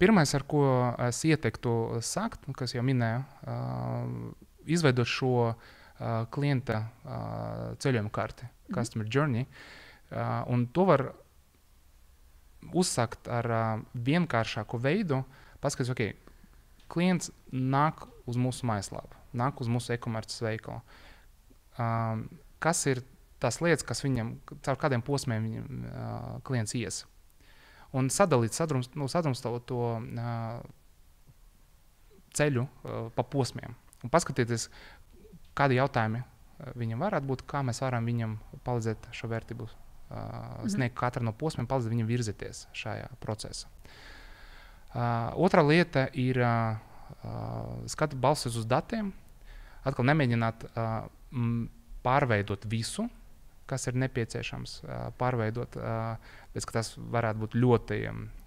Pirmais, ar ko es ieteiktu sākt, kas jau minēju, izveidot šo klienta ceļojuma karti, Customer Journey. Un to var uzsākt ar vienkāršāku veidu. Paskatās, ok, klients nāk uz mūsu mājaslapu, nāk uz mūsu e-komerces veikalu. Kas ir tās lietas, kas viņam, caur kādiem posmiem viņam klients ies? Un sadalīt, sadrumstalot to ceļu pa posmiem. Un paskatieties, kādi jautājumi viņam varētu būt, kā mēs varam viņam palīdzēt šo vērtību sniegt katru no posmiem, palīdzēt viņam virzīties šajā procesā. Otra lieta ir skatu balsties uz datiem. Atkal nemēģināt pārveidot visu, kas ir nepieciešams pārveidot, bet tas varētu būt ļoti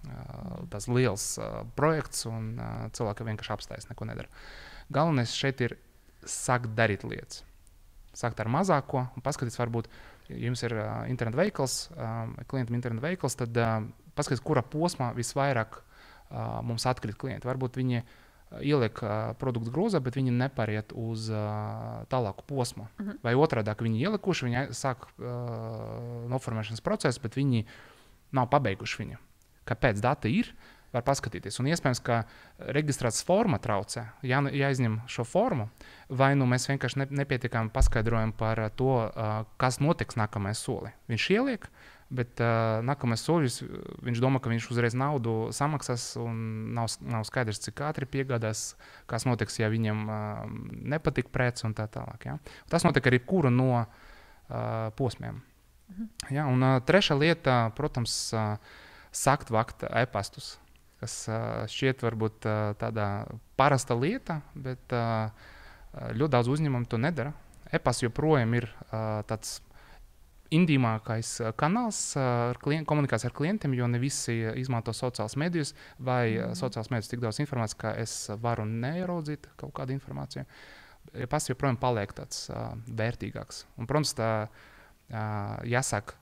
liels projekts un cilvēki vienkārši apstājas, neko nedara. Galvenais šeit ir sākt darīt lietas. Sākt ar mazāko un paskatīties, varbūt, ja jums ir internetu veikals, klientam internetu veikals, tad paskatīties, kura posmā visvairāk mums atkrīt klienti. Varbūt viņi ieliek produktu grūzā, bet viņi nepariet uz tālāku posmu. Vai otrādāk, viņi ielikuši, viņi sāk noformēšanas procesu, bet viņi nav pabeiguši viņu. Kāpēc dati ir? Var paskatīties. Un iespējams, ka reģistrācijas forma traucē, jāizņem šo formu, vai nu mēs vienkārši nepietiekami paskaidrojam par to, kas notiks nākamais soli. Viņš ieliek, bet nākamais solis, viņš domā, ka viņš uzreiz naudu samaksās un nav skaidrs, cik ātri piegādās, kas notiks, ja viņam nepatīk prece un tā tālāk. Ja? Tas notiek arī kuru no posmiem. Ja? Un trešā lieta, protams, sākt vakt e-pastus, kas šķiet varbūt tāda parasta lieta, bet ļoti daudz uzņēmumu to nedara. E-pasts joprojām ir tāds intīmākais kanāls komunikācija ar klientiem, jo ne visi izmanto sociālas medijas vai sociālas medijas tik daudz informācijas, ka es varu neieraudzīt kaut kādu informāciju. E-pasts joprojām paliek tāds vērtīgāks. Un, protams, jāsāk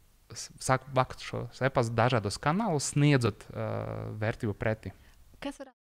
vakt šos e-pastus dažādos kanālos, sniedzot vērtību pretī. Kas var